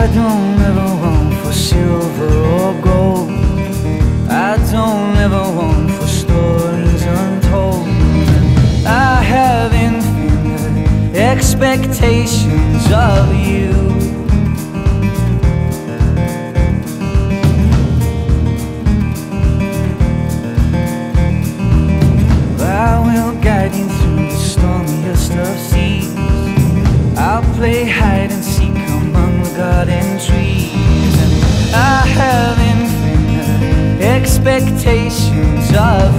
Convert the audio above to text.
I don't ever want for silver or gold. I don't ever want for stories untold. I have infinite expectations of you. I will guide you through the stormiest of seas. I'll play hide and seek among the garden trees. And I have infinite expectations of